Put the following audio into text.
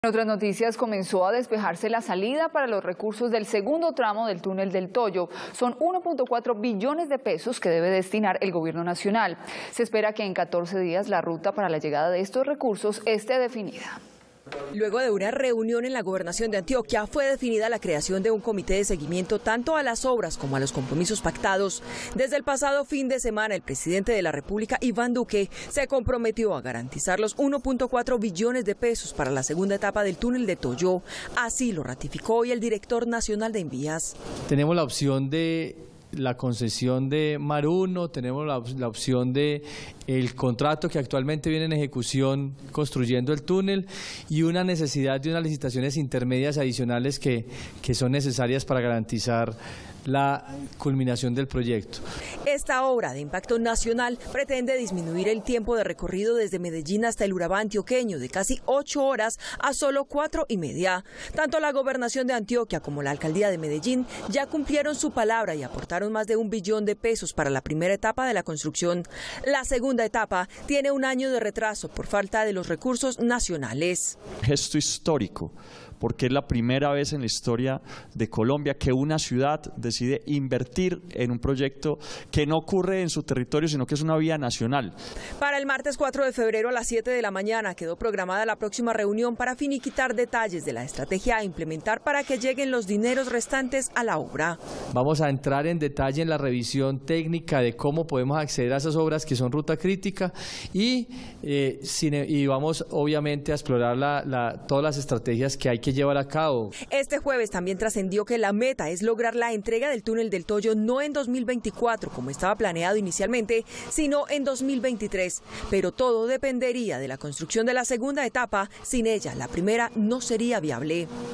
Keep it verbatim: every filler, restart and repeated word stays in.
En otras noticias, comenzó a despejarse la salida para los recursos del segundo tramo del túnel del Toyo. Son uno punto cuatro billones de pesos que debe destinar el gobierno nacional. Se espera que en catorce días la ruta para la llegada de estos recursos esté definida. Luego de una reunión en la gobernación de Antioquia, fue definida la creación de un comité de seguimiento tanto a las obras como a los compromisos pactados. Desde el pasado fin de semana, el presidente de la República, Iván Duque, se comprometió a garantizar los uno punto cuatro billones de pesos para la segunda etapa del túnel de Toyo. Así lo ratificó hoy el director nacional de Envías. Tenemos la opción de la concesión de Mar uno, tenemos la, la opción de el contrato que actualmente viene en ejecución construyendo el túnel y una necesidad de unas licitaciones intermedias adicionales que, que son necesarias para garantizar la culminación del proyecto. Esta obra de impacto nacional pretende disminuir el tiempo de recorrido desde Medellín hasta el Urabá antioqueño de casi ocho horas a solo cuatro y media. Tanto la gobernación de Antioquia como la alcaldía de Medellín ya cumplieron su palabra y aportaron más de un billón de pesos para la primera etapa de la construcción. La segunda etapa tiene un año de retraso por falta de los recursos nacionales. Gesto histórico, porque es la primera vez en la historia de Colombia que una ciudad decide invertir en un proyecto que no ocurre en su territorio, sino que es una vía nacional. Para el martes cuatro de febrero a las siete de la mañana quedó programada la próxima reunión para finiquitar detalles de la estrategia a implementar para que lleguen los dineros restantes a la obra. Vamos a entrar en detalle en la revisión técnica de cómo podemos acceder a esas obras que son ruta crítica y, eh, y vamos obviamente a explorar la, la, todas las estrategias que hay que llevar a cabo. Este jueves también trascendió que la meta es lograr la entrega del túnel del Toyo no en dos mil veinticuatro como estaba planeado inicialmente, sino en dos mil veintitrés. Pero todo dependería de la construcción de la segunda etapa. Sin ella, la primera no sería viable.